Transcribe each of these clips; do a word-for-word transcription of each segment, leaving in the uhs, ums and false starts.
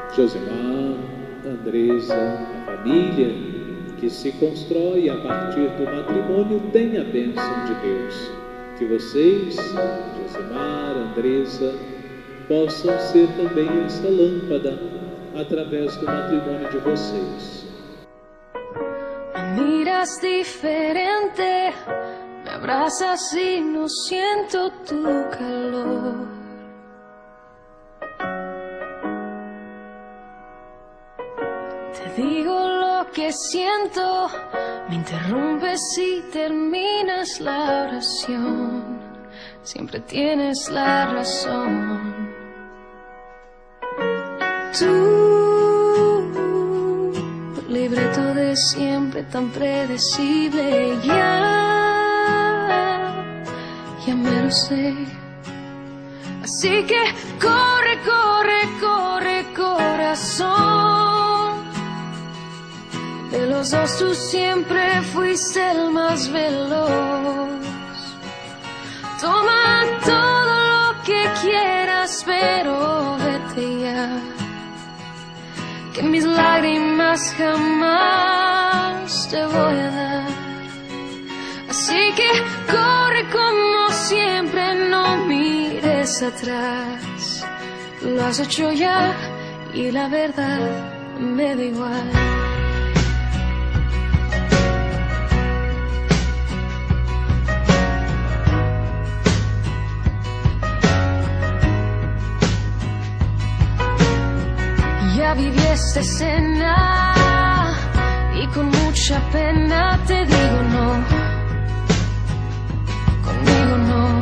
Josemar, Andresa, a família que se constrói a partir do matrimônio tem a bênção de Deus. Que vocês, Josemar, Andresa, possam ser também essa lâmpada através do matrimônio de vocês. Me miras diferente, me abrazas y no siento tu calor. Te digo lo que siento, me interrumpes y terminas la oración. Siempre tienes la razón. Tú, libreto de siempre tan predecible, ya, ya me lo sé. Así que corre, corre, corre, corazón. De los dos tú siempre fuiste el más veloz. Toma todo lo que quieras, pero vete ya. Que mis lágrimas jamás te voy a dar. Así que corre como siempre, no mires atrás. Lo has hecho ya y la verdad me da igual. Ya viví esta escena y con mucha pena te digo no, conmigo no.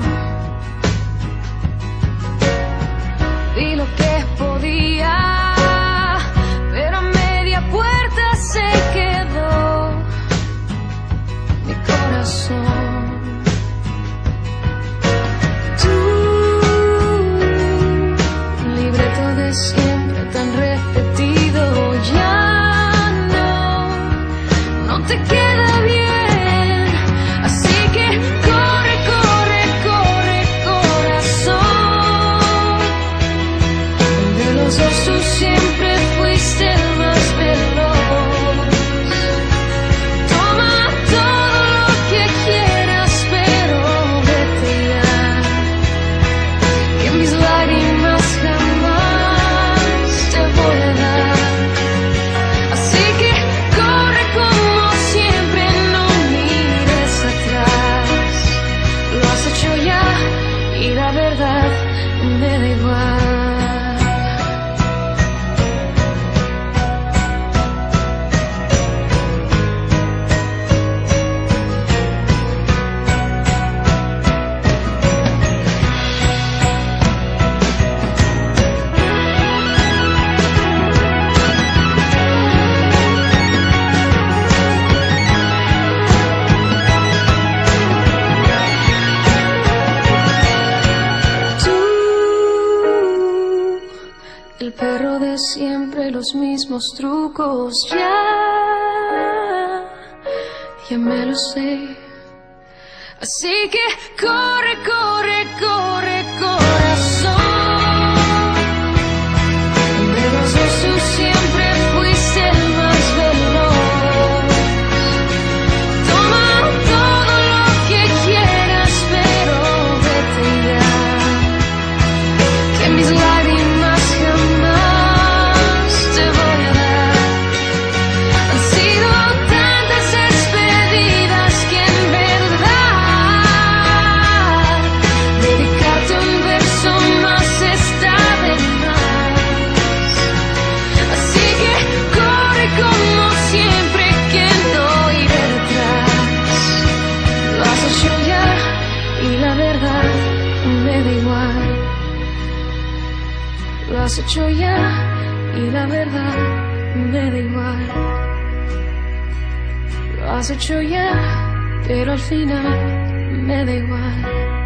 Vi lo que podía, pero a media puerta se quedó mi corazón. Tú, libreto de siempre tan repetido, ya no, no te queda bien. Así que corre, corre, corre, corazón. De los dos tú siempre fuiste el más veloz. Toma todo lo que quieras, pero vete ya. Que mis lágrimas jamás te voy a dar. Así que corre como siempre, no mires atrás. Lo has hecho ya y la verdad me da igual. El perro de siempre, los mismos trucos, ya, ya me lo sé. Así que corre, corre, corre, corazón. De los dos tú siempre fuiste el más veloz. Toma todo lo que quieras, pero vete ya. Que mis lágrimas jamás te voy a dar. Han sido tantas despedidas que en verdad dedicarte un verso más está de más. Así que corre como siempre, que no iré detrás. Lo has hecho ya y la verdad me da igual. Lo has hecho ya y la verdad me da igual. Lo has hecho ya, pero al final me da igual.